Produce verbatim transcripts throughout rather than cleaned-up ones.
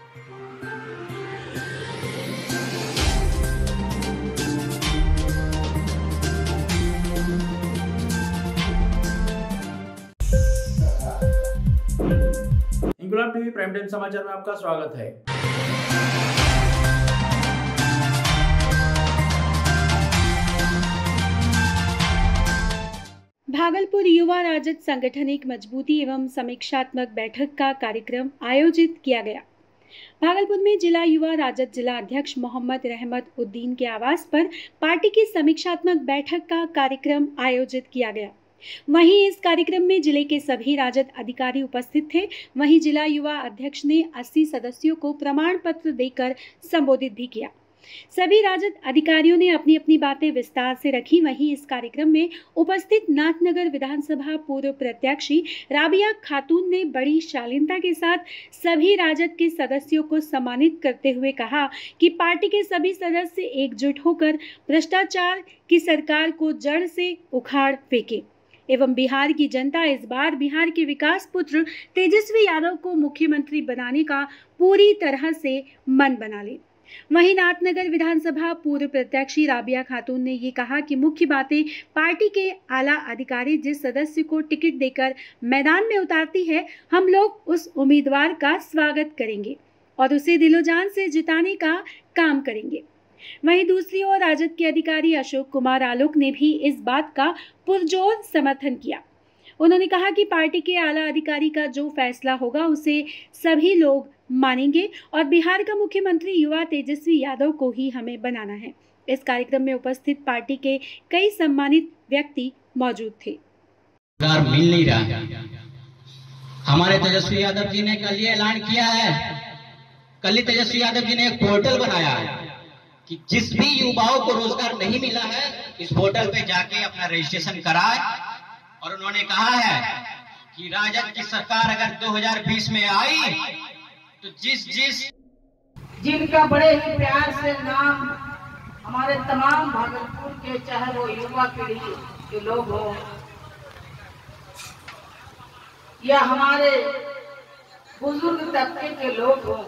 इंकुलाब TV prime time समाचार में आपका स्वागत है। भागलपुर युवा राजद संगठन एक मजबूती एवं समीक्षात्मक बैठक का कार्यक्रम आयोजित किया गया। भागलपुर में जिला युवा राजद जिला अध्यक्ष मोहम्मद रहमत उद्दीन के आवास पर पार्टी की समीक्षात्मक बैठक का कार्यक्रम आयोजित किया गया। वहीं इस कार्यक्रम में जिले के सभी राजद अधिकारी उपस्थित थे। वहीं जिला युवा अध्यक्ष ने अस्सी सदस्यों को प्रमाण पत्र देकर संबोधित भी किया। सभी राजद अधिकारियों ने अपनी अपनी बातें विस्तार से रखी। वहीं इस कार्यक्रम में उपस्थित नाथनगर विधानसभा पूर्व प्रत्याशी राबिया खातून ने बड़ी शालीनता के साथ सभी राजद के सदस्यों को सम्मानित करते हुए कहा कि पार्टी के सभी सदस्य एकजुट होकर भ्रष्टाचार की सरकार को जड़ से उखाड़ फेंके एवं बिहार की जनता इस बार बिहार के विकास पुत्र तेजस्वी यादव को मुख्यमंत्री बनाने का पूरी तरह से मन बना ले। वहीं नाथनगर विधानसभा पूर्व प्रत्याशी राबिया खातून ने ये कहा कि मुख्य बातें पार्टी के आला अधिकारी जिस सदस्य को टिकट देकर मैदान में उतारती है, हम लोग उस उम्मीदवार का स्वागत करेंगे और उसे दिलोजान से जिताने का काम करेंगे। वहीं दूसरी ओर राजद के अधिकारी अशोक कुमार आलोक ने भी इस बात का पुरजोर समर्थन किया। उन्होंने कहा कि पार्टी के आला अधिकारी का जो फैसला होगा उसे सभी लोग मानेंगे और बिहार का मुख्यमंत्री युवा तेजस्वी यादव को ही हमें बनाना है। इस कार्यक्रम में उपस्थित पार्टी के कई सम्मानित व्यक्ति मौजूद थे। मिल नहीं रहा। हमारे तेजस्वी यादव जी ने कल ये ऐलान किया है, कल ही तेजस्वी यादव जी ने एक पोर्टल बनाया है कि जिस भी युवाओं को रोजगार नहीं मिला है इस पोर्टल पे जाके अपना रजिस्ट्रेशन कराए। और उन्होंने कहा है कि राजद की सरकार अगर दो हज़ार बीस में आई तो जिस जिस जिनका बड़े ही प्यार से नाम हमारे तमाम भागलपुर के, चाहे वो युवा पीढ़ी के लोग हो या हमारे बुजुर्ग तबके के लोग हो,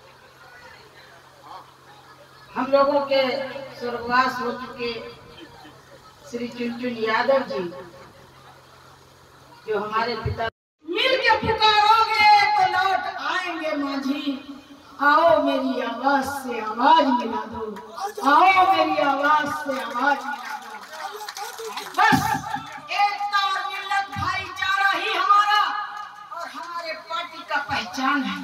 हम लोगों के स्वर्गवास हो चुके श्री चुनचुन यादव जी जो हमारे पिता, मिल के पुकारोगे तो लौट आएंगे माझी, आओ मेरी आवाज से आवाज मिला दो, आओ मेरी आवाज से आवाज मिला दो। बस एकता और मिल्लत भाईचारा ही हमारा और हमारे पार्टी का पहचान है।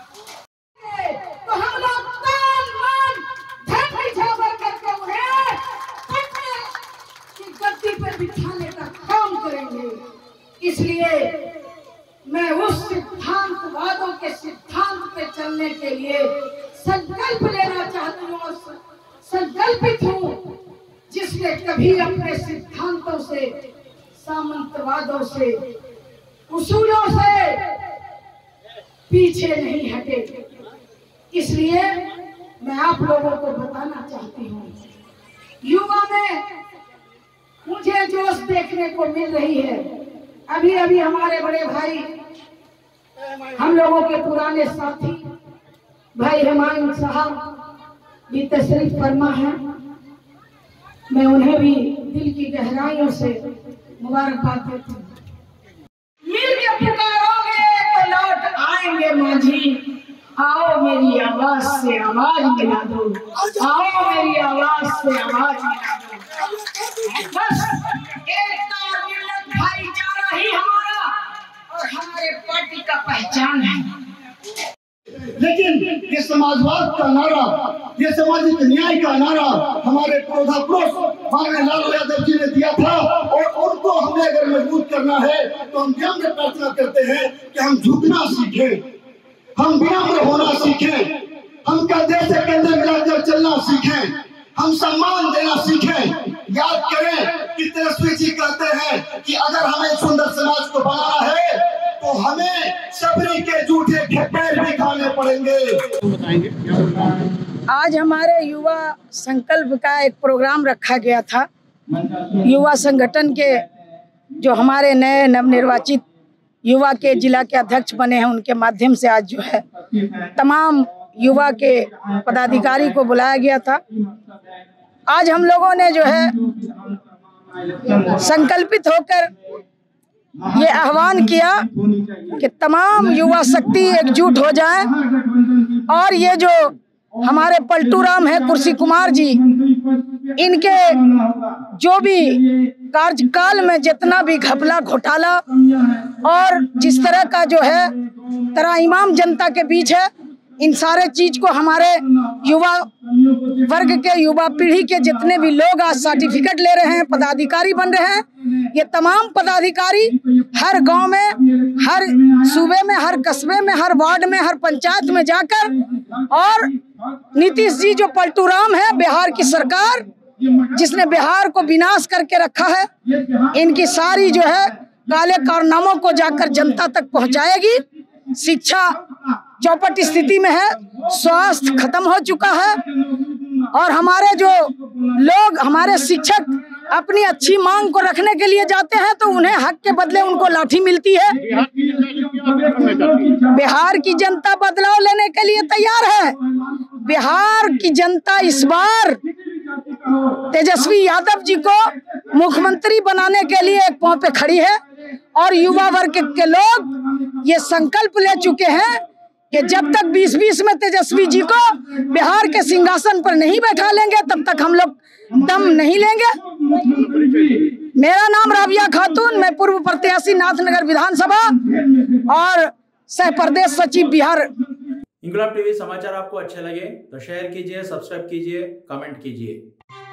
तो हम लोग तन मन धन निझावर करके उन्हें पटने की गद्दी पर बिठाने का काम करेंगे। इसलिए मैं उस सिद्धांतवादों के सिद्धांत पे चलने के लिए संकल्प लेना चाहती हूँ और संकल्पित हूँ, जिसने कभी अपने सिद्धांतों से, सामंतवादों से, उसूलों से पीछे नहीं हटे। इसलिए मैं आप लोगों को बताना चाहती हूँ, युवा में मुझे जोश देखने को मिल रही है। अभी अभी हमारे बड़े भाई, हम लोगों के पुराने साथी भाई हुमायूं साहब भी तशरीफ फरमा है। मैं उन्हें भी दिल की गहराइयों से मुबारकबाद देती हूँ। मिल के पुकारोगे तो लौट आएंगे माझी, आओ मेरी आवाज से आवाज मिला दो, आओ मेरी आवाज से आवाज मिला दो। बस एकता और मिल्लत भाईचारा ही हमारा और हमारे पार्टी का पहचान है। लेकिन ये समाजवाद का नारा, ये सामाजिक न्याय का नारा हमारे पुरोधा पुरुष माननीय लालू यादव जी ने दिया था और उनको हमें अगर मजबूत करना है तो हम विनम्र प्रार्थना करते हैं कि हम झुकना सीखें, हम विनम्र होना सीखें, हम कंधे से कंधे मिलाकर चलना सीखें, हम सम्मान देना सीखें। याद करें कि तेजस्वी जी कहते हैं कि अगर हमें सुंदर समाज को बनाना है तो हमें सबरी के झूठे ठेकेर भी खाने पड़ेंगे। आज हमारे युवा संकल्प का एक प्रोग्राम रखा गया था। युवा संगठन के जो हमारे नए नवनिर्वाचित युवा के जिला के अध्यक्ष बने हैं, उनके माध्यम से आज जो है तमाम युवा के पदाधिकारी को बुलाया गया था। आज हम लोगों ने जो है संकल्पित होकर ये आह्वान किया कि तमाम युवा शक्ति एकजुट हो जाए और ये जो हमारे पलटू राम है कुर्सी कुमार जी, इनके जो भी कार्यकाल में जितना भी घपला घोटाला और जिस तरह का जो है त्राहिमाम जनता के बीच है, इन सारे चीज को हमारे युवा वर्ग के युवा पीढ़ी के जितने भी लोग आज सर्टिफिकेट ले रहे हैं, पदाधिकारी बन रहे हैं, ये तमाम पदाधिकारी हर गांव में, हर सूबे में, हर कस्बे में, हर वार्ड में, हर पंचायत में जाकर और नीतीश जी जो पलटू राम है, बिहार की सरकार जिसने बिहार को विनाश करके रखा है, इनकी सारी जो है काले कारनामों को जाकर जनता तक पहुंचाएगी। शिक्षा चौपट स्थिति में है, स्वास्थ्य खत्म हो चुका है और हमारे जो लोग, हमारे शिक्षक अपनी अच्छी मांग को रखने के लिए जाते हैं तो उन्हें हक के बदले उनको लाठी मिलती है। बिहार की जनता बदलाव लेने के लिए तैयार है। बिहार की जनता इस बार तेजस्वी यादव जी को मुख्यमंत्री बनाने के लिए एक पांव पे खड़ी है और युवा वर्ग के लोग ये संकल्प ले चुके हैं कि जब तक बीस बीस में तेजस्वी जी को बिहार के सिंहासन पर नहीं बैठा लेंगे तब तक हम लोग दम नहीं लेंगे। मेरा नाम राबिया खातून, मैं पूर्व प्रत्याशी नाथनगर विधानसभा और सह प्रदेश सचिव बिहार। इंकलाब टीवी समाचार आपको अच्छे लगे तो शेयर कीजिए, सब्सक्राइब कीजिए, कमेंट कीजिए।